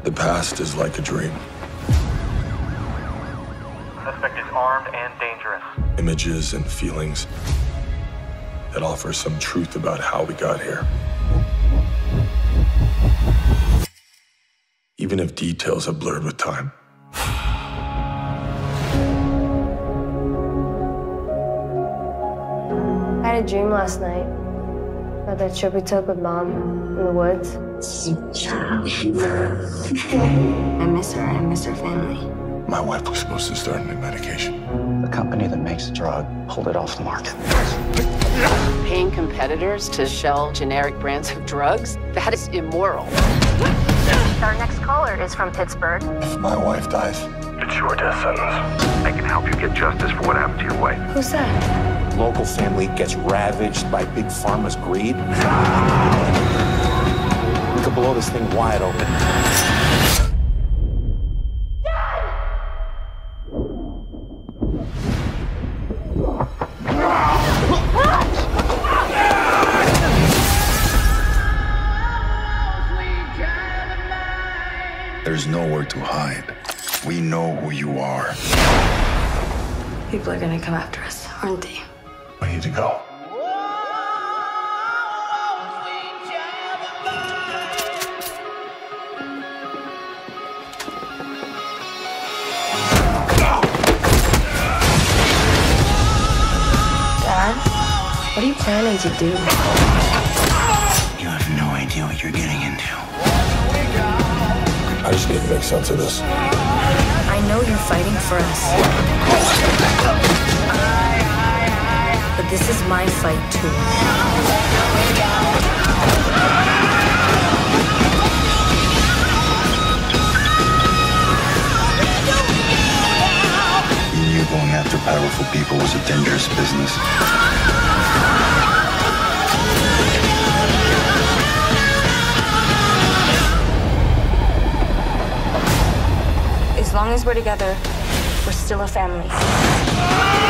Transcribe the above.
The past is like a dream. Suspect is armed and dangerous. Images and feelings that offer some truth about how we got here. Even if details have blurred with time. I had a dream last night about that trip we took with Mom in the woods. I miss her. I miss her family. My wife was supposed to start a new medication. The company that makes the drug pulled it off the market. Paying competitors to sell generic brands of drugs? That is immoral. Our next caller is from Pittsburgh. If my wife dies, It's your death sentence. I can help you get justice for what happened to your wife. Who's that? Local family gets ravaged by big pharma's greed. We could blow this thing wide open. there's nowhere to hide. We know who you are. People are gonna come after us, aren't they? We need to go. Dad, what are you planning to do? You have no idea what you're getting into. I just need to make sense of this. I know you're fighting for us. But this is my fight, too. You knew going after powerful people was a dangerous business. As long as we're together, we're still a family.